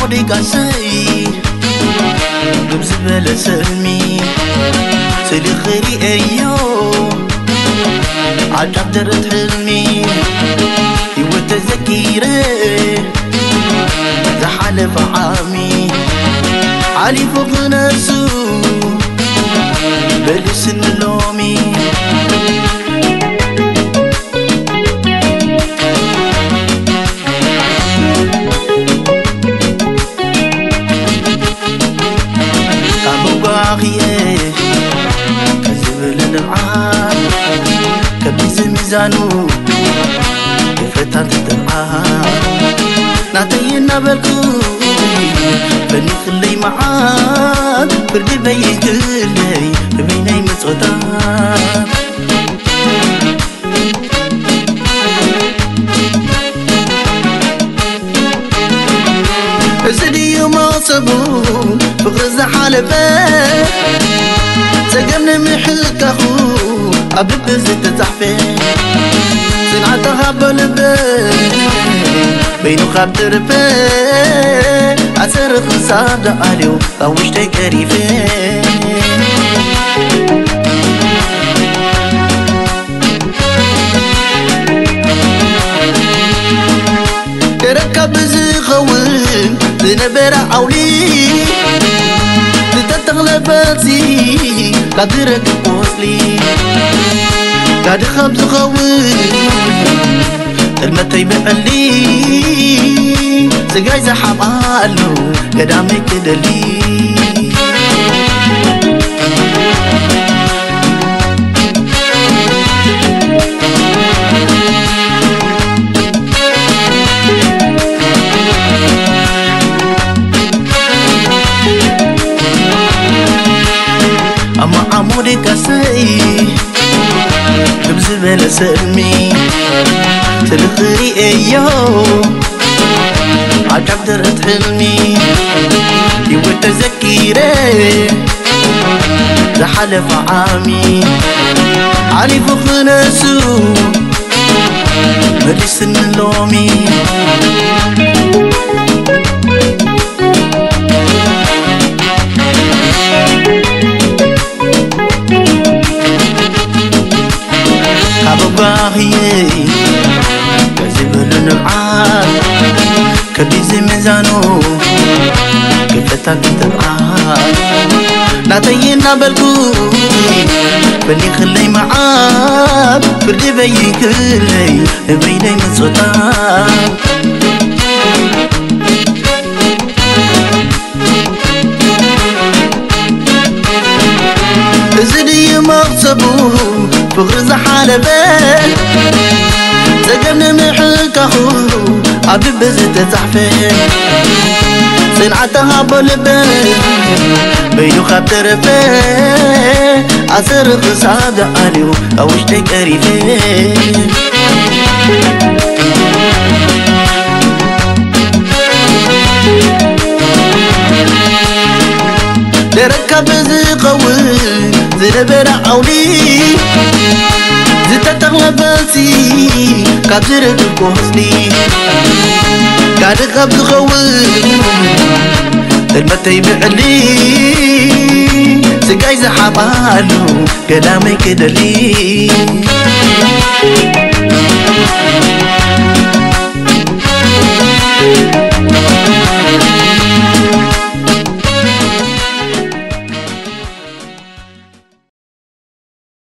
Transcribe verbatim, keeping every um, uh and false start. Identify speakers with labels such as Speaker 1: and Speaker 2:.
Speaker 1: عمودي قاسي بمزبل سلمي سلي خيري ايو عجب درت حلمي يوت ذكيري زحلف عامي علي فوق نسو بلسن لومي كذب للعال كبيز ميزانو كفتات الدعاء نعطينا بالكو بني خلي معاد بردي بيهلي ببيني مصوتات زدي يوم صبون بغز حالبه سجمنا محلك اخو عبد زيت تحفي صنعتها بلبه بينو خاطر به عسر خصاد عليو اوش تكريفه ركب زخون زنبر عولي تتغلباتي قدرك وصلي قاد خبز خوي المتي بقلي سقاي زحب قالو قدامي كدلي عمودي قاسي بمزبل سلمي تلخري ايو عجب درت حلمي يوت ذكيري زحلف عامي علي فوق نسو ملسن لومي باهي كذب للعال كبيز ميزانو كفتات الدعاء نعطينا بالكو بني خلي معاد بردي بيي كلي بيني من صوتان زدي مغصبو بغرز حالبه سجن محك اخو عبد بزت تحفي صنعتها بلبه بينو خاطر به عسر خصاد عليو اوش تكريفه لركب زقوي زنبر عولي زت تغلباتي كابزرك كوسلي قاعد خبز خوي المتي بعلي سقاي زحبالو كلامي كدلي